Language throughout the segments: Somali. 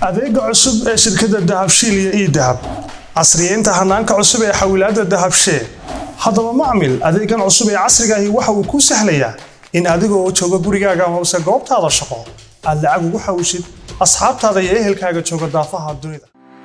adeega cusub ee shirkadda Dahabshiil iyo Idahab casriyeynta hanaanka cusub ee xawilaadda Dahabshiil haddaba macmil adeegan cusub ee casriga ahi waxa uu ku sahlayaa in adigoo jooga gurigaaga ama goobtaada shaqo aad lacag ugu xawishid asxaabtaada iyo ehelkaaga jooga daafaha dunida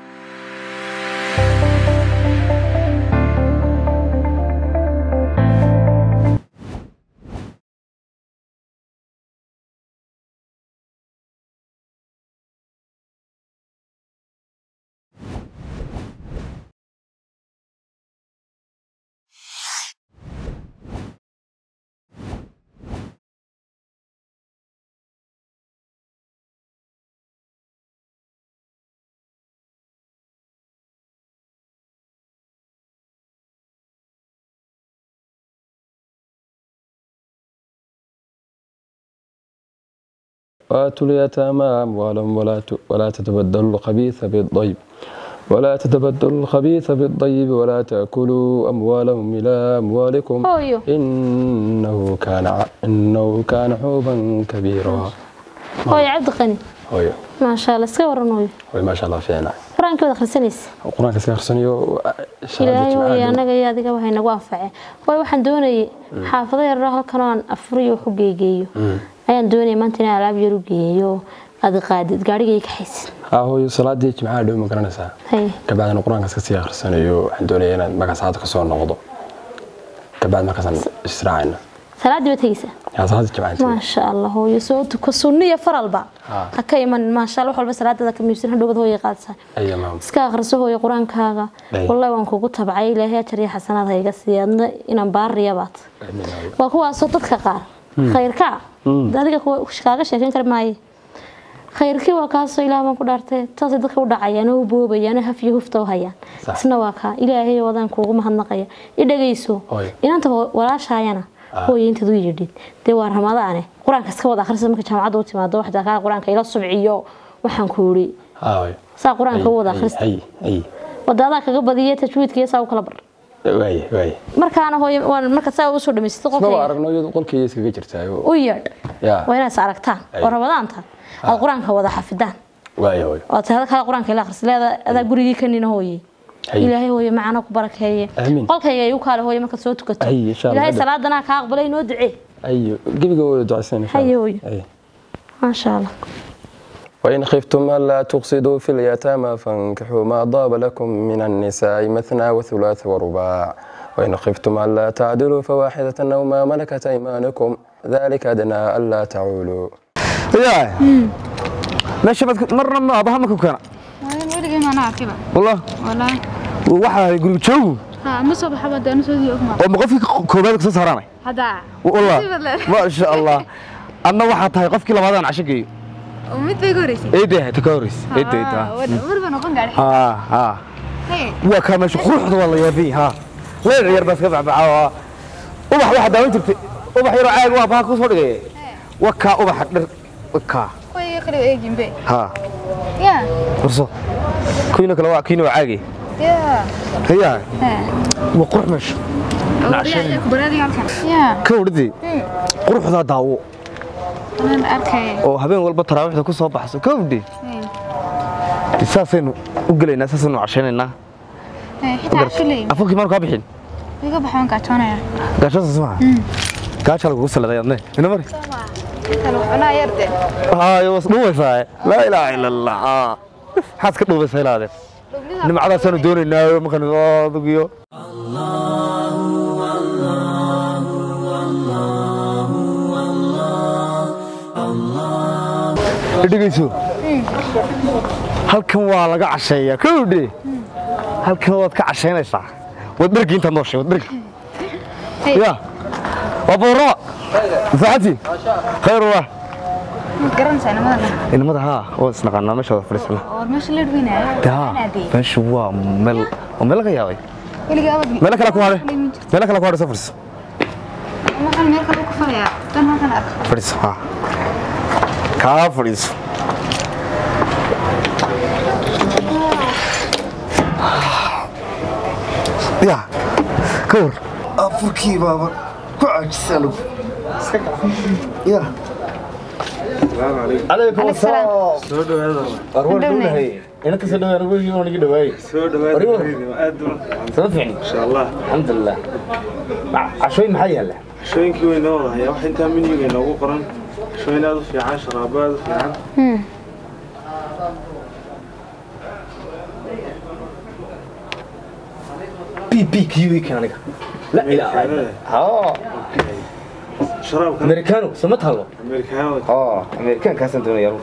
وآتوا اليتامى أموالهم ولا تتبدلوا الخبيث بالطيب ولا تأكلوا أموالهم إلى أموالكم إنه كان حوبا كبيرا. هوي عبد الغني. هوي. ما شاء الله سكور نوي. هوي ما شاء الله فينا. قرآن كذا خلصنيس. قرآن كذا خلصنيو. إلهي أنا جاي هذيك وهاي نوافع. هوي واحد دوني حافظي الراه كمان أفري وحقيقي. ayaan doonay maanta inaan alaab yar u geeyo aad qaadid gaarigay ka xaysin hooyo salaadii jimcaha dhow ma garanaysaa kabacdina quraanka iska sii akhrisanayo waxaan doonay inaan magacaada ka soo noqdo kabacd markaas israacayna salaadii bataysa salaadii jimcaha ma sha Allah hooyo soo tuko sunniya faralba haka iman ma sha Allah walba salaadada ka miisan hadhowad hooyo qaadsa ayama iska akhriso hooyo quraankaaga wallahi waan kugu tabcay ilaahay tariya xasanaad hayga siiyadna inaan baariyabaad waa kuwaas dadka qaar khayrka dadka ku shaqaaga sheekan karmaay khayrkii waa kaasoo ilaahay baan ku dhaartay taas dadka u dhacayaan oo boobayaan hafiyo hufta oo hayaan isna waa ka ilaahay wadan kuugu mahadnaqaya idhageyso inanta walaashayana hooyinteedu yidhid de waa ramadaane quraanka iska wada akhrisan marka jaamacada u timaado waxda ka quraanka ila subciyo waxaan ku yiri saa quraanka wada akhrisan wadada kaga badiyay tajwiidkiisa saa u kala bar way markaana hooyo waan marka saa u soo dhameystay qofka soo aragno iyadu qolkii iskaga jirtay oo yeed wayna saaragtaan oo rabadaanta aad quraanka wada xafidaan way oo taada kala quraanka ila akhrisleeda ada gurigii kanina hooyay ilaahay hooyo macana ku barakeeye qolkayga ay u kala hooyo marka soo tukato ilaahay salaadana ka aqbalay noo ducee gabiga wada ducaysan insha Allah ma sha Allah وإن خفتم ألا تقصدوا في اليتامى فانكحوا ما طاب لكم من النساء مثنى وثلاث ورباع وإن خفتم ألا تعدلوا فواحدة أو ما ملكت أيمانكم ذلك أدنى ألا تعولوا. يا ماشي مرة ما أبغى ما كنا. ولقي ما نعرفه. والله. واحد يقول شو؟ ما صبح حبدا نسوي أكمل. ومقفي كوبايك سهرانة. هذا. والله. ما شاء الله. أنا واحد هاي قف كل ما أنا عشقي. ومد بيجوريسي. إيه ده تكوريس. إيه ده. وربنا نقول قاعد. ها. وكان مشغول والله يا بي ها. لا غير بس كذا بعوا. وبح واحد داون تبت. وبح يراعي وبح كوسور جاي. وكا وبح وكا. وين يخلو إيه جنبي. ها. يا. برصو. كينو كلا كينو عاجي. يا. هي. وقرح مش. عشان. كبرادي على يا. كوردي. قرح ذا داو. أنا أركي. أو هبين والله تراويح كل صباح حسوا كودي. أساساً وقلنا أساساً عشاننا. عشان أفوق ما نقابل حين. يقابل بحوان كاتشونا. كاتشون اسمع. كاتشون الغسل هذا يلا. هنا مري. أنا يردي. يوصل مو وفاء. لا إله إلا الله. حاسك إنه بس هذا. نم على سنة دون النار ممكن ضقيو. dhigayso halkan waa laga casheeyaa koodhe halkan waad ka casheynaysaa wad dhargi inta nooshay wad dhargi ya waboro saacati khayr waa garan sanamada inamada ha oo isnaqana meesha fariisana oo meesha la dhaweynayo meesha waa meel laga yaabay meel kala ku hare safars waxaan meel kale ku falayaa tan halkan arko fariis ha ka fariis يا كور أفكي بابا كوعد سالو يا عليكم السلام سودو هذا أروح دولة هي أنا كسر أنا بقول يوم نيجي دواي سودو هذا سمعني إن شاء الله الحمد لله عشوين محي هلا شوين كوين والله يا واحد أنت من يجي نوقو قرن شوين هذا في 10 هذا في 10 بي كيوي كان لك لا إله ها شراب كان أمريكانو سمعتها له أمريكانو أمريكان كاسن دون يارو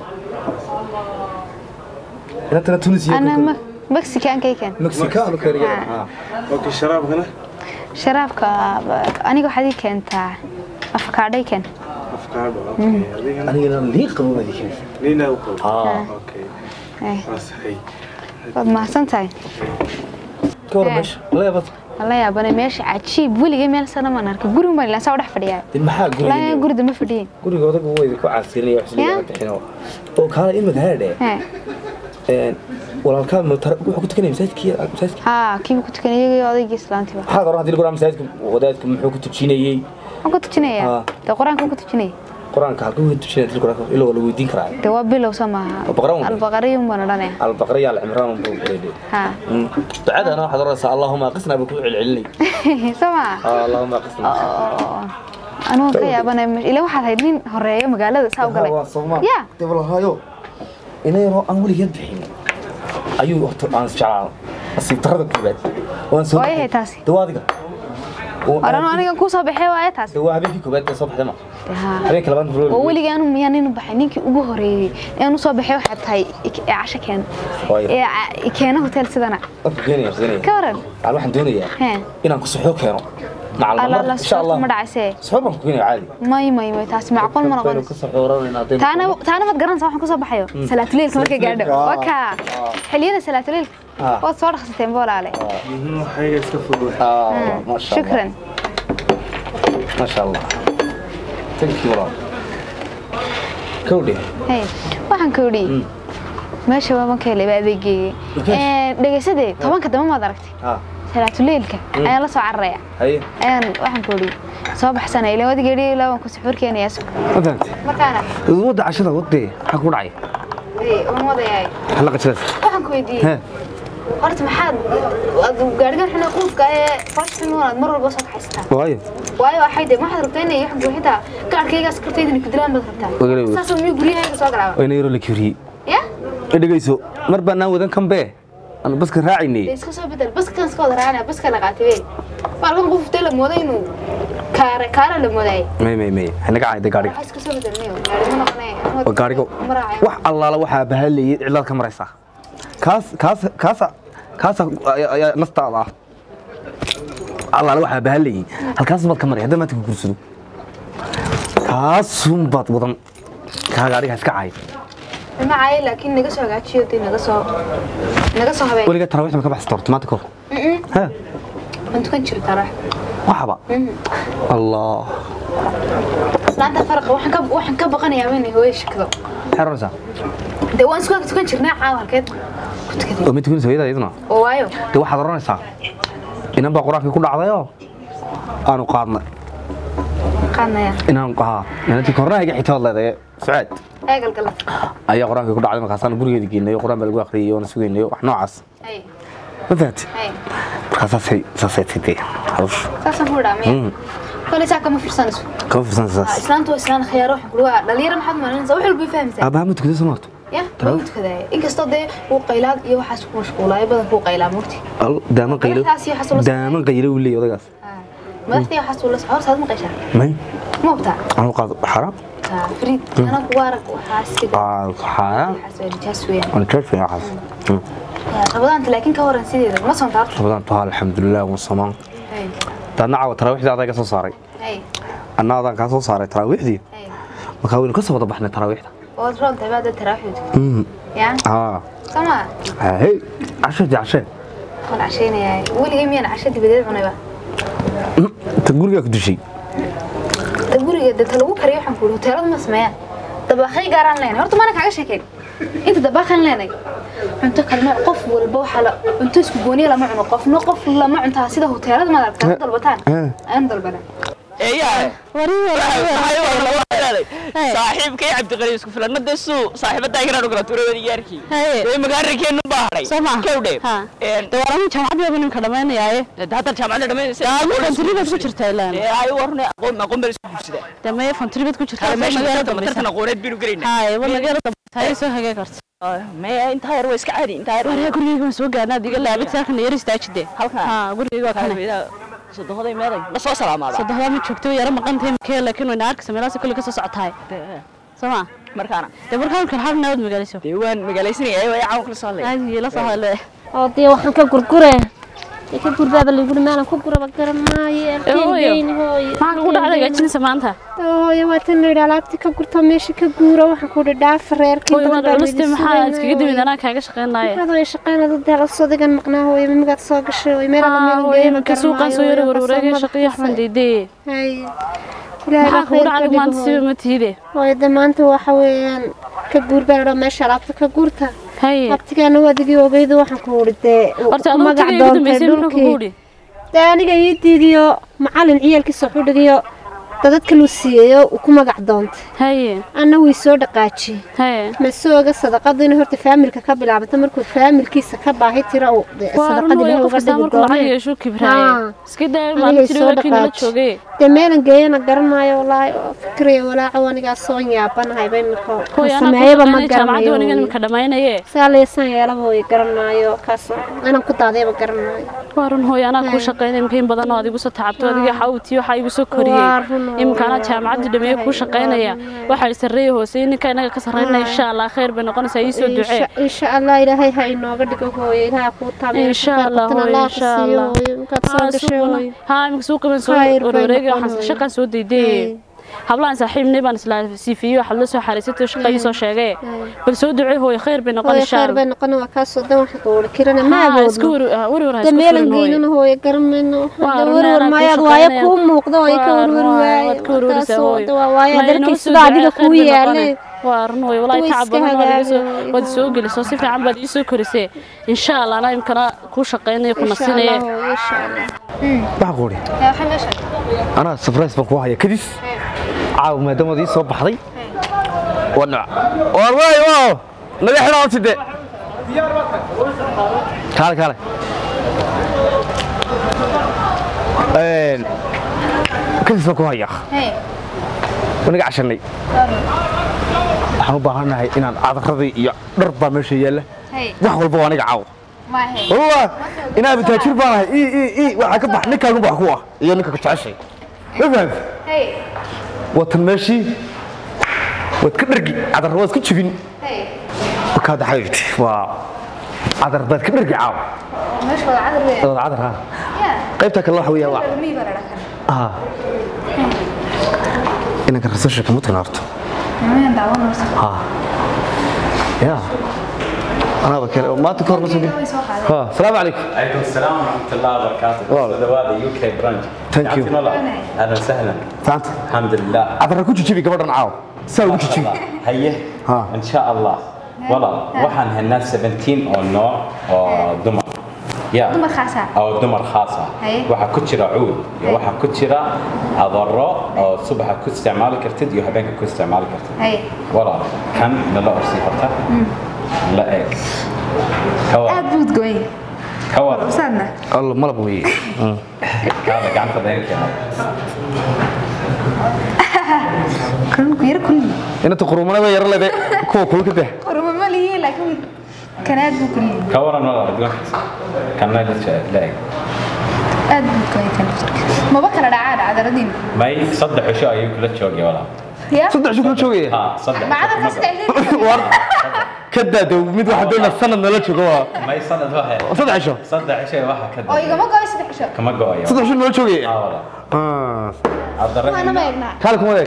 أنا تونسية أنا مكسيكان كيكن مكسيكانو كريان أوكي شراب هنا شرابك أنا حدي كنت أفكاري كان أفكار أوكي أنا ليه قبول هذيك لينا وقول أوكي بس هي ما سنتين كوربش لا بس والله يا بني ماشي عجيب ولي مeel sana ma arka guri ma la soo dhex fadhiyaa maxaa guriga guriga ma fadhiyin gurigooda buu way ku caasiinay wax soo bixino oo kala imid haade walaalka ma wuxuu ku tukanay masaajidka ha kii ku tukanayay odayga islaantiba waxa hore hadii quraanka masaajidka wadaadka muxuu ku tujinayay ku tujinaya ta quraanka ku tujinay quraanka halkuu ku tujinay quraanka ilo wala weydiin karaa de waa bilow samaha al-baqariyo ma nadane al-baqariyo al-imraan buu qeeday ha بعدها أنا واحد رأس اللهم قسنا بكوع العلني سمع اللهم قسنا أنا كي أبغى إلى واحد هيدين هرية مقالة ساو قلي يا تبغى هايو إنه يروح أقول يدحين أيوه أنا شعار أصيب تردد كبد وأنا سوي وين هي تاسي دوادك أنا كان كوسا بحيوة تاسي دوا هبيك كبد الصبح دما هبيك لبان بلول وولي كانوا يعني نبحنين كي أبوه هرية أنا صوب بحيوة حتى هاي عشا كان كان هوتيل سدنا أفكيني أفكيني كورن على واحد دنيا إن كسحوك كانوا مع الله إن شاء الله مدعسة صحابهم كويني عادي ما تاسي معقول ما نقول تانا ما تقرن صباح كوسا بحيوة سلات ليل كمركي قاعدة وكا حلينا سلات ليل وصور خصتين بولا عليه حاجة استفدوا ما شاء الله شكرا ما شاء الله تنكي ورا كودي هاي waxaan koodhi meesha waan ka helay adeegay dhageysade 10 dama ma aragtay salaatu leelka ayaa la soo carreeya waxaan koodhi soo baxsanay ilaa wadigeedii ilaa waan ku suxurkeenaya markaana wada cashada wadee waxa ku dhacay wadayay xalaqa jiras waxaan koodhi horta maxaad gaarigan xuna qofka ee fashil noolad mar walba soo kaxaysta waayo waxay de maxaad rabtaa inay wax buuxida gaarkayga askartayda ku dilaan baad rabtaa saasoo miyuu guriyahayga soo galaa oo inay yaro la kiriye ya dhageyso mar baan wadan kambe aan baska raacinay iska soo bedel baskan iska wada raacana baska la qaatay baalkan qof teel mooday inuu kaara la mooday may anaga caayda gaariga iska soo bedelnayo gaariga ma noqonay gaariga wax allaala waxa bahalay cilad ka maraysa kaas nastaada allaala waxa bahalay halkaas baad ka maray hadda maanta ku gursado kaas baad wadan ka gaariga iska caay ما عاي لكن نجس وقعت شيء نجس هباي ولقيت ترى واحد ما كبح ستورت ما تكور ها أنت كنت شرت راح وحبا الله لا أنت فرق واحد كب غني يا مني هو إيش كذا حرزة دوان سكوت كنت شرنا عاول كده كنت كده ومن تكون سويدا يدنا وايو ده واحد رنا ساعة إن أنا بقرأ في كل عضية أنا قارنا يا إن أنا أنا تكررها يجي حتى الله ده سعد قال أي قرآن في كل عالم خاصة بريء دقيقة يو قرآن بالقوا خريه ونسوين يو إحنا عص أي مثلت خاصة ساسيتي عرفش ساسا هو رامي كل ساعة كم فرصة نسو كم فرصة ساس إسلام تو إسلام خيار روح قلوا دليل محد ما ننسى وحلو بيفهم زين أبا هم تكذب سمعت يا بقول كذا إن كستود هو قيلاد يو حاسب مشغولة يبدأ هو قيلاد موتي دائما قيلو دائما قيلو اللي ولا قاس ما تحتاج حاسب ولا سعر صار مقيشة ما بتاع أنا قاعد حرام فريد أنا كوارك وحاسب حرام أنا كيف يا حاسب رمضان لكن كورن سيدي ما صنت عارف رمضان طال الحمد لله والصمان تنا عود تراويح ذا ذاك صاري أنا هذا كان صاري تراويح دي مكون كسر وضبحنا تراويح وأدرون تبعد التراويح يعني سما هاي عشاء ولا عشينا يا ولي يمين عشاء بديت أنا بقى تقول لك كل شيء تقول لي ده تلو كريه حنقوله ترى ما سمع دباخي قارن لنا هرت ما أنا كعشة كده أنت دباخن لنا أنت كلمة قف والبوحة لا أنت اسمه بوني لا معنا قف نقف لا مع أنت هسيده هو ترى ما أعرف طلبتان أنا طلبنا يا وريه صاحب كي عبد الغني اسكو فلان مدسو صاحب دايغنا نقرا توري ودياركي way magaarikeen u baahay kawdhe dooran jaamacad baan ka dhameynayay hadda jaamacad dhameynaysa fantriibad ku jirtaa ilaan ay warne aqoon bal isku gursida damay fantriibad ku jirtaa magaalada tartan aqooneed biinu gareynaa hay magaalada tahay soo hagee karta ma inta yar way iska caadi inta yar gurigeyga soo gaarnaa diga laabid saarkan yar istaajide halka gurigeyga waa kana saddexday meeday ma soo salaamaada saddexda ma joogto yar maqantay makee laakiin way naarka sameelaas kulli ka soo socotaay sama markaana markaan kan hab nabad magaaleyso deewaan magaaleysanay way caaw kala soo leeyahay aadi la soo halay oo dee waxaan ka gurgure ka gurbaaba la guri maalan ku guraba garamaaye hooyo maxaa ku dhacday gajinsa maanta hooyo waa tan leeyahay alaabti ka gurto meesha ka guuro waxaan ku dhaaf reerkii badan maxaa iskaga dibin anaa kaaga shaqeynaaye hooyo shaqeynada dal soo digan maqnaa hooyo magaad soo gashay way meel hooyo ka suuqa soo yar wareegay shaqo yaxman deedee hay ilaahay ku dhacday maanta si ma tiide hooyo damaanta waxa weeyaan ka guurbaaro meesha alaabta ka guurta hay abtigaana wadigii ogeeydu waxaan ku urday magac doonta aniga ii diidiyo macallin ciyalkiisa wuxuu dhigayo dadka lu siiyo ku magac doonta haye ana way soo dhaqaaji haye ma sooga sadaqada in horta familka ka bilaabato markuu familkiisa ka baahi tira oo sadaqada ilaahay uga dhigo doonay yeesho kibraay iska daa maantiri wakiin la joogay meelan geeyana garanayo wallahi fikriyo walaaca waniga soo yaabanahay bay marko sameeyaba ma garanayo aniga ka dhamaynaye saaleesan yeelaba way garanayo kaas ana ku daadayba garanayo warun hooyana ku shaqeynay in badan oo adigu soo tacabto adiga xawti waxa igu soo koriyay imkaana jaamacad dhameey ku shaqeynaya waxa ay sareey hoose ninka inaga ka sareeyna insha Allah khayr bay noqonaysaa ii soo ducee insha Allah ilaahay ha inooga dhigo hooyo ilaahay ku taabay insha Allah insha Allah ha imka suuq ban soo wareegay waxaan shaqo soo diiday hablaan saaxiibnay baan isla siifiyo waxa la soo xariisatay shaqay soo sheegay bal soo ducee hooyo khayr bay noqonaysaa khayr bay noqon waa ka soo dan wax ku kirana ma war meelan geeyna hooyo garmayno war ma yaad waaya ku muuqdo oo ka war waaya darkiisa adiga ku yaalay وارنوي والله تعب بدنا ودسوق اللي صوصي في عم بدي يسوق كرسي إن شاء الله أنا يمكن كل شقين يكون نصيني إن شاء الله بحقولي أنا سفريس بقوها يا كديس عاو ما دام دي صوب بحري ونوع والله واو نبي حرام تدي كار كديس بقوها يا ونقع عشاني waxaan u baahanahay inaan cadarradii iyo dharba meesha yaala wax walba waa aniga caaw والله إنا بتاجر بانه إيه وحكي بحني كانوا بحكوا يعني كتعشى فهمت وتمشي وتكبرجي عذر الروز كتشوفين وكذا حبيبتي عذر بس كبرجي عاو ماشي ولا عذر ليه عذر ها قيبتك الله ويا واحد إنك الرسول كم تنارته يا أنا بكر ما تكور مسؤولي ها السلام عليكم عليكم السلام ورحمة الله وبركاته هذا يو كي برانش ثانك يو أهلا وسهلا فهمت الحمد لله أترى كنت تجيبي قبل نعاو سوي كنت تجيبي هيه إن شاء الله والله وحن هالناس 17 أو نوع أو دمر يا دمر خاصة أو دمر خاصة وحا كتشرا عود وحا كتشرا أضرة أو صبح كنت استعمال كرتد يحبين كنت استعمال كرتد والله كان لا أرسي فرتا لا إيه كوا أبود قوي كوا وصلنا الله ما لبوي هذا قاعد تضيع كذا كل أنا تقرمنا وير لبي كل كده قرب ما ليه لكن كانت بكل كورا والله بدك كان لا لا أبود قوي كان ما بكرة عاد عذردين ما يصدق شو أيوك لا تشوقي ولا صدق شو كل شوية ها صدق ما عاد خاصك كده ده ميد واحد دول السنة من لا شوقوا ما يصدق واحد صدق شو صدق شيء واحد كده أو يجمع قوي صدق شو كم قوي صدق شو من شوقي والله أنا ما يقنع خالكم هذاك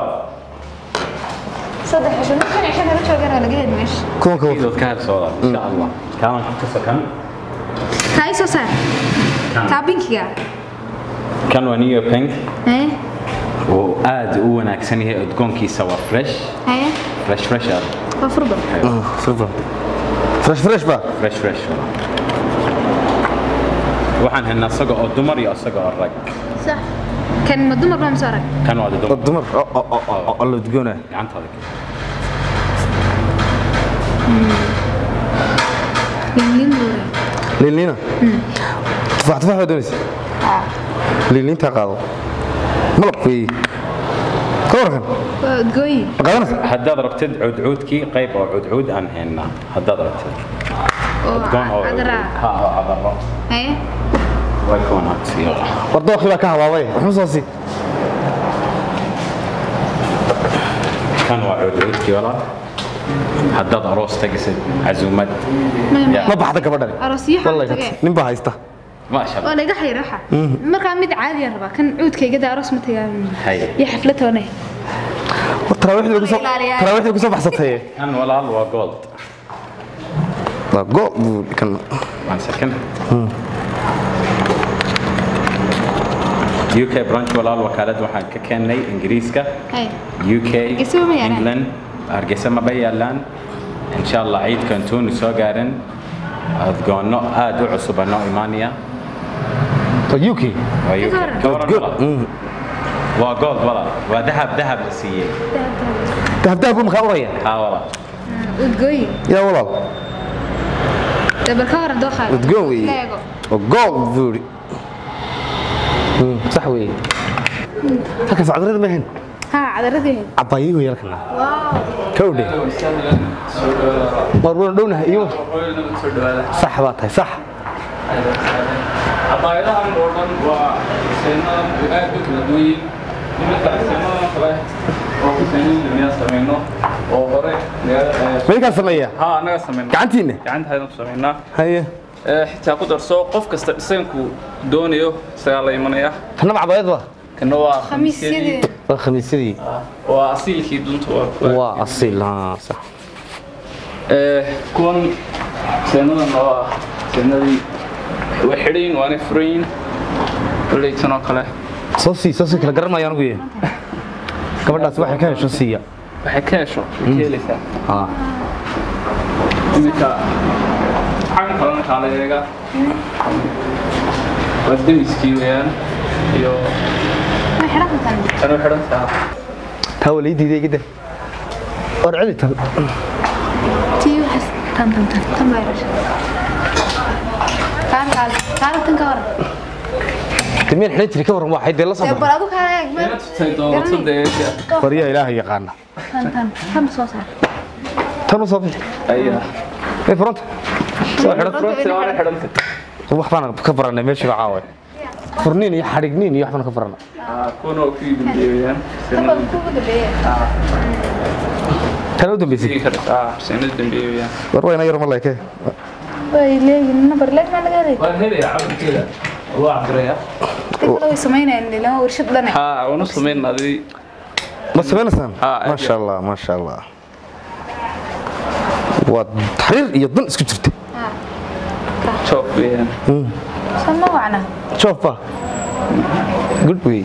صدق شو ممكن عشان أروح شو أنا لقيت مش كون كان صورة إن شاء الله كان كم هاي سوسة تابين كيا كان ونيو بينك إيه وآد وناكسن هي تكون كيسة فريش إيه فريش هذا مفروض سوبر فريش بقى فريش وحن هالناس سجوا الدمر يا سجوا الرق صح كان مدمر ما مسارك كان واد الدمر الله تقونه يعني هذا ليلينا تفاح ودونيس ليلين تقاضو ملق في كوركن تقوي قادنا هداد ربتد عودكي قيب او عود ان هنا هداد ربتد عذرا ها عذرا ايه ويكون هاتي وردوخي بقى كهواوي وحمصوصي كان عودكي ولا هداد أروس تجسد عزومات ما بحدك بدل أروسيها والله نبى هايسته ما شاء الله ولا جحي راحة مرة مد عادي يا ربا كان عود كي جدا أروس متى يا حفلته هنا والتراويح اللي قصوا بحصتها كان ولا هو جولد جولد كان وان سكن UK برانش ولا الوكالة وحن ككني إنجليزكا UK إنجلند أرجع ما بيالان إن شاء الله عيد كنتون سوغارن أذكرنا أدو عصبنا إيمانيا يوكي وجولد ولا وذهب لسيه ذهب مخاورية والله وتقوي يا والله بالكور دوخة وتقوي وجولد فوري صحوي هكذا عذرة ما هن عذرة عباية ويا لكنا كودي مرون دونه ايوه صح باتاي صح عباية عن روضان وسينا بقاء بكردوي لما سينا صلاح وحسين لمياه سمينو وغري مين سمية ها أنا سمينا كعنتينه كعنت هاي سمينا هي حتى قدر سوق قف كستسينكو دونيو سيالا يمنيا كنا مع عباية كنا وا خميسيدي خميسيدي وأصيل كي دونتو وأصيل ها صح كون سينا نوا سينا دي وحدين وأنا فرين كل يتنا كله صوصي كلا قرر ما ينويه قبل الناس واحد كان شو سيا حكاشو كيلسا إنك عن كلام كاليجا ودي مسكينين يو ما حرقت أنا حرقت تولي دي كده ورعلي تيو حس تم بايرش كان تنكر تمين حلين تري كور واحد يلا صبر برادو كان فريا إلهي يقانا تم صوصة تنو صبر أيوة إيه فرنت فرنت أنا حرمت هو حفنا كبرنا ماشي بعاوي فرنين يحرقنين يحفنا كبرنا كونوا في دبيان تنو دبيسي سنة دبيان وروينا يرم الله كه ليه النبر ليه ما لقاري وهذا يا عبد كذا هو عبد الرياض لو يسمينا إن لو ورشد لنا ها ونص من هذه بس وين سام ما شاء الله ما شاء الله وتحرير يضن اسكت شوف بيان سمعنا شوف با قلت وي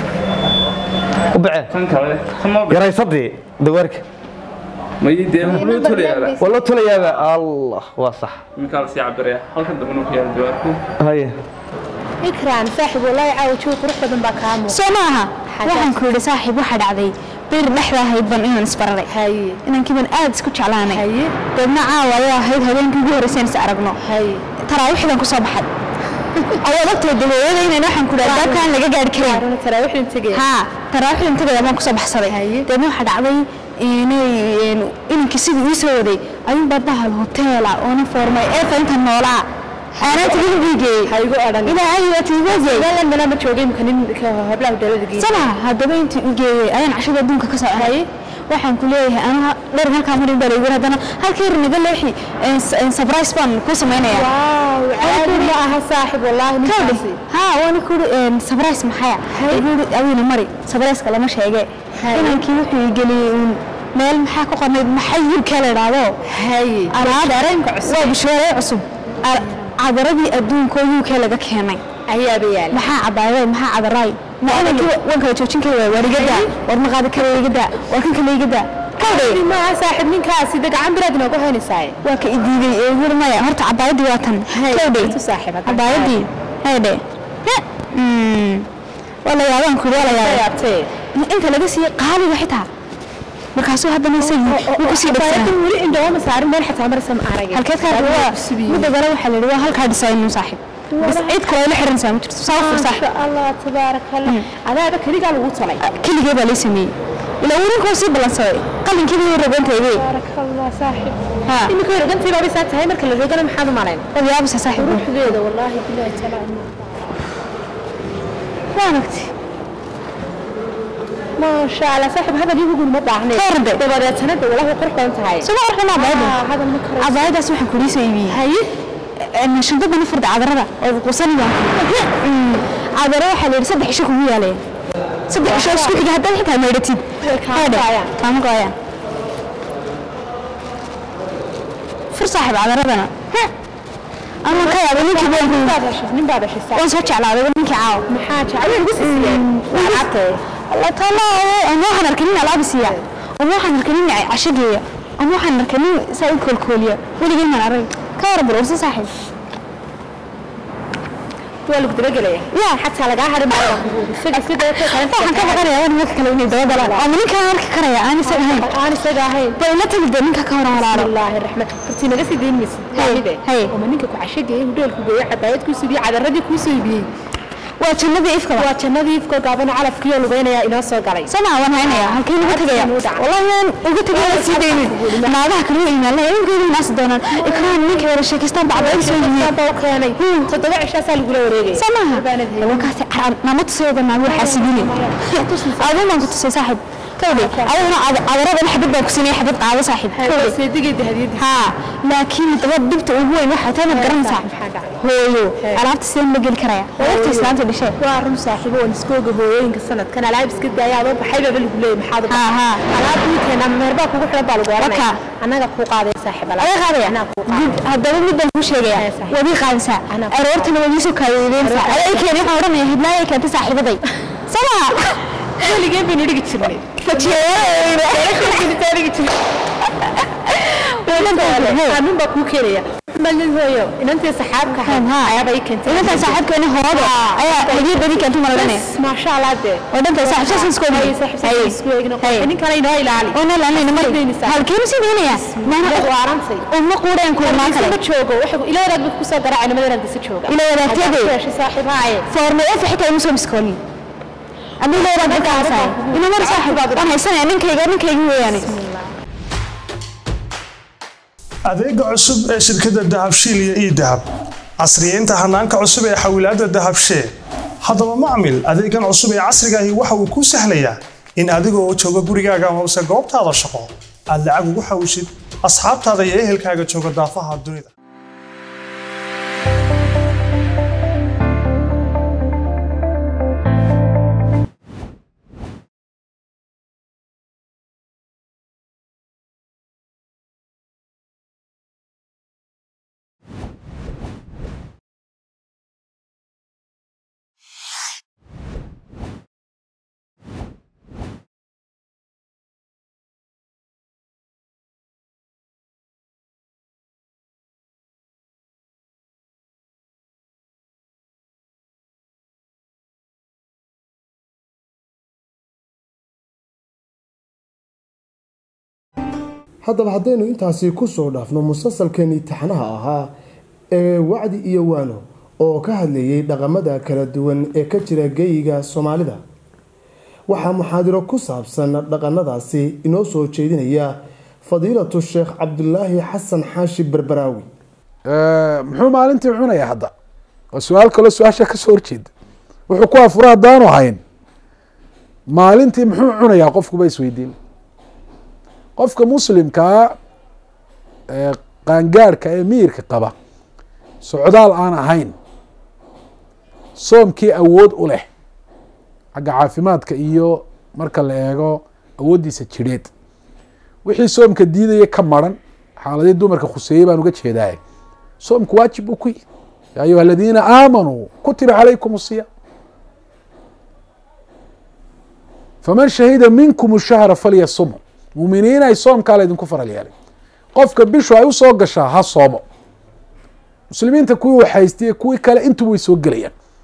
وبعد يا رئيس صدي دوارك ما يدي والله تليا الله واصح مكان سي عبد الرياض هل كنت بنوك يا دواركو هاي إكرام صاحب والله يعاود شو قروح بدن باكامو سمعها waxaan ku yiri saaxiib waxa dhacday bir dhaxda hayd ban inaan isbaray hay inaan kiban aad isku jeclaanay hay dadna caawaya hayd habeenkii ugu horeysay is aragno hay taraawixdan ku soo baxay awoodato dawladda inaan waxaan ku dhahay kan laga gaar karin taraawixdan tagay ha taraawixdan tagay ma ku soo baxsaday dadna waxa dhacday inaan sidii uu soo waday ayuu badaha hotel oo na formay ee faynta noolaa أنا تقول بيجي هيجو أنا إذا أيوة تيجي لا أنا بتشوفين كنين كهبلا ودلوا دقيقة سنة هذا بين تيجي أنا عشان بدون كسر هاي waxaan ku leeyahay anaga dhar halka marin bari war hadana halkii niga leexi surprise ban ku sameynaya waaw aadi ma aha saaxib wallahi ninkaasi ha wana ku surprise maxaya hayri awina mari surprise kala ma sheegay inankii wuxuu geliyay meel maxaa ku qornay maxay kala raado hay alaab dareenka cusub waa bishoore cusub عبرتي أدون كويو كلا كهناي أيه بيال محا عبارة محا عبراي ما أنا كي وانك تشوفين كذا ورجدا ورمغاد كذا يجدا وركن كذا يجدا كذا ما صاحب من كاسي دق عم بلادنا وهني ساي وك إدي يقول ما هرت عبارة وطن كذا صاحب عبارة هذا ولا يابان كل ولا يابتي أنت لقيت قالي وحتها markaasuu haddana isagii ku sii dhigtay wali indhaha ma saarin meel xataa marsan aragay halkeed ka muddo gala waxa la yiraahdaa halka dhisaynu saaxib bas cid kale la xiran saamay jirto saafur saaxib Allah tabarakallah adaaba kaliga lagu talay kaliga baa la sameeyay ila warinko si balansay qalinkii uu rabantayay tabarakallah saaxib ha imika rabantay baa bisa tahay marka la roogana maxaad u malayn yaab saaxib ruuxdeeda wallahi billahi ta'ala waanagti ما شاء الله صاحب هذا اللي يقول ما بعرفني فرد بدأت سنة ولا هو قرب أنت هاي سمع رحنا بعد هذا المكر عبايد أسمح كوليس يبي هاي إن شنطة بنفرد عذرة أو وصلنا عذرة حلو صدق شو هو عليه صدق شو سكوت جهدا حتى ما يرتيب هذا كم قايا فر صاحب عذرة أنا أنا كيا بنيك بين من بعد شو صار وصوت على هذا بنيك عاو محاج عليه بس لعبته الله تعالى أنا واحد نركنين على بسيا وواحد نركنين عشقية وواحد نركنين سايق كولية ولي جينا نعرف كارب الأرز صاحب ولا بدي بقولي يا حتى على جاهر ما فجأة كده كان كذا قرية أنا ما كلمني ده ولا لا أنا كان أرك قرية أنا سجاهين دولة تبدأ منك كهرة على الله الرحمة كرتينا جالس يدين مس هاي ومنك كعشقية ودول كبيع حبايات كوسبي على الردي كوسبي وجنبي إفكا وجنبي إفكا قابنا على فكية لبينا يا إناس قري سمع وانا هنا يا هالكين قتجيا والله أنا قلت جيا سيدين ما هذا كله إيمان لا يمكن الناس دونا إكرام منك ولا شاكستان بعد أي شيء باوكاني تطلع عشان سال يقولوا وريجي سمع لو كانت ما متصيبة مع أول حاسبيني أظن ما كنت صاحب كودي أنا على ربع الحبيب بكسيني حبيب قاعدة صاحب سيدي جد هديد ها لكن تودبت أبوي واحد أنا بقرن صاحب هو عرفت السن بقول كرايا وقت إسلام تبي شيء وارم صاحبه ونسكوجه هو ينك السنة كان لعب سكت جاي عضو بحيبة بالبلي محاضر ها أنا أبوي كان من مرباك وقول حلبة الجوارنا أنا قفوا قاعدة صاحب أنا قاعدة أنا هذا اللي بدنا نقول شيء ودي خالصة أنا أروت إنه يسوق كايدين أنا كذي حورنا يهدنا كنت صاحبة ضي سمع اللي جايبني يرجع تشيلني أنا بكو كريه من هو إن أنت صاحبك ها يا بيك أنت إن أنت صاحبك أنا هو هذا هذي بديك أنت مرة ما شاء الله ده وده أنت صاحب شو سكولي هاي هاي إني كان ينهي لعلي أنا لعلي نمر هالكيم سيديني يا ما أنا وارنتي أم قورة ينكون ما كله بتشوجو وحب إلى رد بكوسة درع أنا ما درد بتشوجو إلى رد تبي صاحب هاي فورمي في حكاية مسلم سكولي أنا لا رد كاسة إنه مرة صاحب أنا سنة إنك يعني adeega cusub ee shirkadda dahabshiil iyo ii-dahab casriyeynta hanaanka cusub ee xawilaadda dahabshee haddaba macmil adeegan cusub ee casriga ahi waxa uu kuu sahlayaa in adigoo jooga gurigaaga amase goobtaada shaqo aad lacag ugu xawishid asxaabtaada iyo ehelkaaga jooga daafaha dunida haddaba haddaynu intaasi ku soo dhaafno musalsalkeenii taxanaha ahaa ee wacdi iyo waano oo ka hadlayay dhaqamada kala duwan ee ka jira geeyiga Soomaalida waxaa muxaadaro ku saabsan dhaqanadaasi inoo soo jeedinaya fadiilatu Sheekh Cabdullaahi Xasan Xaashi Barbaraawi muxuu maalintii cunaya hadda waa su'aal kale su'aasha ka soo horjeeda wuxuu ku afuraa daanu hayn maalintii muxuu cunayaa qofku ba isweydiin qofka muslimka qaangaarka ee miirka qaba socdaal aan ahayn soomkii awood u leh xagga caafimaadka iyo marka la eego awooddiisa jidheed wixii soomka diidaya ka maran xaaladii dumarka khuseeyey baan uga jeedaay soomku waajib uu ku yahay yaa ayuha aladiina aamanuu kutiba calaykum asiyaam faman shahida minkum shahra falyasumhu muminiin ay soomkaa laydinku faral yeelay qofka bishu ay u soo gashaa ha soomo muslimiinta kuwii waxaystiye kuwii kale intu way soo gelayaan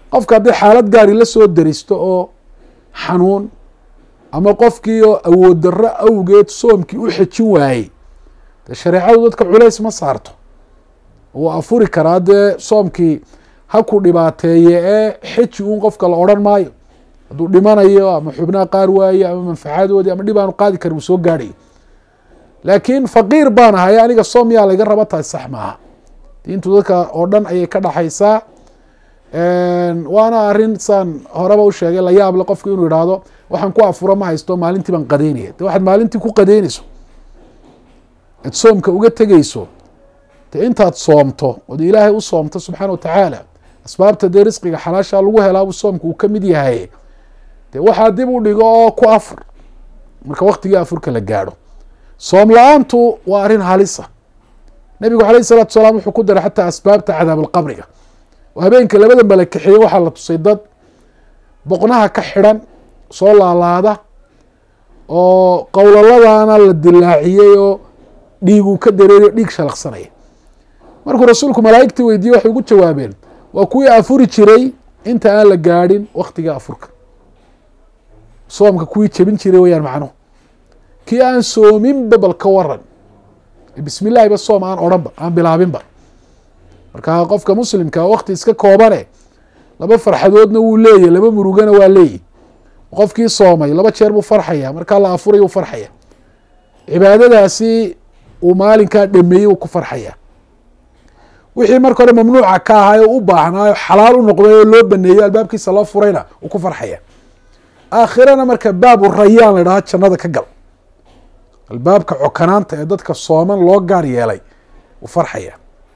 qofka haddii xaalad gaari la soo daristo oo xanuun ama qofkii oo awood darro awgeed soomkii u xejin waayey dee shareecadu dadka culays ma saarto wuu afuri karaa dee soomkii ha ku dhibaateeye ee xeji uun qofka la odhan maayo hadduu dhimanayo ama xubnaha qaar waaye ama manfacadoodii ama dhib aanu qaadi karin uu soo gaadhayo laakiin faqiir baan ahay aniga soom yaa layga raba tahay sax maaha diintu dadka oo dhan ayay ka dhaxaysaa waana arrin saan horeba u sheegay la yaable qofku inuu idhaahdo waxaan ku afuro ma haysto maalintii baan qadeynaya de waxaad maalintii ku qadeynayso ad soomka uga tegeyso de intaad soomto ood ilaahay u soomto subxaana watacaala asbaabta dee risqiga xalaasha lagu helaabu soomka uu ka mid yahay de waxaa dib u dhigo oo ku afur marka waktigii afurka la gaadho soom la-aantu waa arrin halisa nebigu alayh الsalaatu salaam wuxuu ku daray xataa asbaabta cadaab alqabriga oo habeenka labada malakaxeeye waxaa la tusay dad boqnaha ka xidhan soo laalaada oo qowlaladaana la dilaaciyey oo dhiiguu ka dareeriyo dhiig shalaqsanaya markuu rasuulku malaa'igtii weydiiyey waxay ugu jawaabeen waa kuwii afuri jiray inta aan la gaadhin waktiga afurka soomka kuwii jebin jiray weyaan macnuhu kii aan soominba bal ka waran bismi llahi ba soom aan odhanba aan bilaabinba marka qofka muslimka wakti iska koobane laba farxadoodna wuu leeyahy laba murugana waa leeyahy qofkii soomay laba jeer buu farxaya markaa la afuray uu farxaya cibaadadaasi uu maalinkaa dhameeyey uu ku farxaya wixii marka hore mamnuuca ka ahaa oo u baahnaayo xalaal u noqday oo loo baneeyo albaabkiisa loo furayna uu ku farxaya aakhirana marka baabu rayaan la idhaha jannada ka gal albaabka cokanaanta ee dadka sooman loo gaar yeelay uu farxaya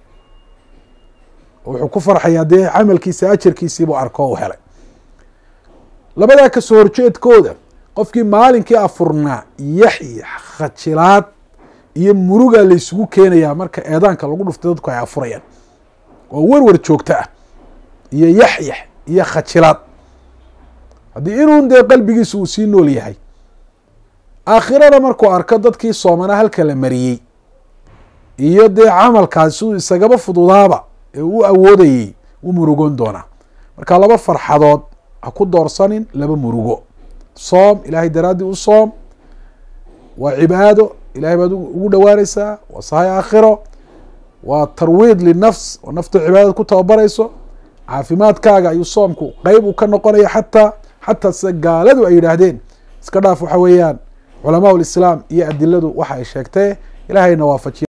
wuxuu ku farxayaa dee camalkiisa ajarkiisiibuu arko u helay labadaa kasoo horjeedkooda qofkii maalinkii afurnaa yaxyax khajilaad iyo murugaa laysugu keenayaa marka eedaanka lagu dhuftay dadku ay afurayaan oo werwer joogto ah iyo yaxyax iyo khajilaad haddii inuun dee qalbigiisa uu sii nool yahay aakhirada markuu arko dadkii soomana halka la mariyey iyo dee camalkaasi uu isagaba fududaaba ee u awoodayey u murugoon doonaa marka laba farxadood ha ku doorsanin laba murugo soom ilaahay daraaddii u soom waa cibaado ilahay baad ugu dhowaanaysaa waa sahay aakhiro waa tarwiid linafs oo naftu cibaadada ku tababarayso caafimaadkaaga ayuu soomku qeyb uu ka noqonaya xataa sida gaaladu ay yidhaahdeen iska dhaaf waxa weeyaan culamaa ulislaam iyo adiladu waxa ay sheegtee ilahayna waafajiya